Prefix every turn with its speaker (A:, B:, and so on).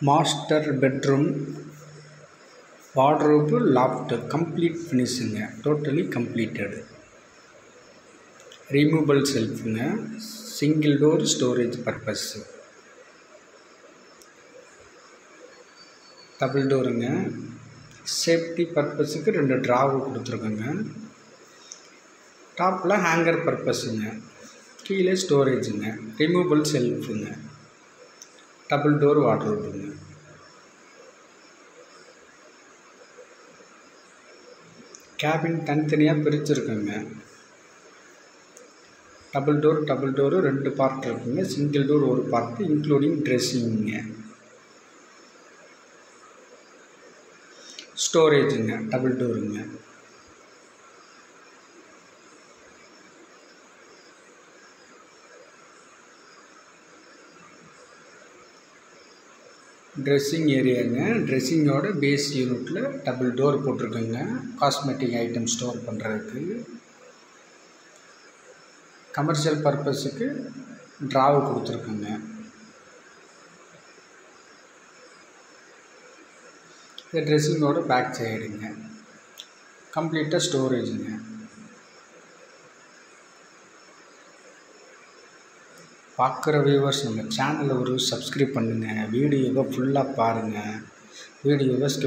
A: Master bedroom wardrobe loft complete ஃபினிஷிங்க, totally completed. Removable செல்ஃபுங்க, single door storage purpose. Double டோருங்க, safety பர்பஸுக்கு 2 draw கொடுத்துருக்கோங்க. டாப்பில் ஹேங்கர் பர்பஸுங்க, கீழே ஸ்டோரேஜுங்க. ரிமூவபிள் செல்ஃபுங்க, டபுள் டோர் வார்ட்ரோப்புங்க. கேபின் தனித்தனியாக பிரிச்சுருக்குங்க. டபுள் டோர் 2 பார்ட் இருக்குங்க. சிங்கிள் டோர் 1 பார்ட் இன்க்ளூடிங் ட்ரெஸ்ஸிங்க. ஸ்டோரேஜுங்க, டபுள் டோருங்க. ட்ரெஸ்ஸிங் ஏரியாங்க, ட்ரெஸ்ஸிங்கோட பேஸ் யூனிட்டில் டபுள் டோர் போட்டிருக்குங்க, காஸ்மெட்டிக் ஐட்டம் ஸ்டோர் பண்ணுறதுக்கு. கமர்ஷியல் பர்பஸுக்கு ட்ராவு கொடுத்துருக்குங்க. இது ட்ரெஸ்ஸிங்கோட பேக் சைடுங்க, கம்ப்ளீட்டாக ஸ்டோரேஜுங்க. பார்க்குற வியூவர்ஸ் நம்ம சேனலில் ஒரு சப்ஸ்கிரைப் பண்ணுங்கள், வீடியோவை ஃபுல்லாக பாருங்கள், வீடியோவை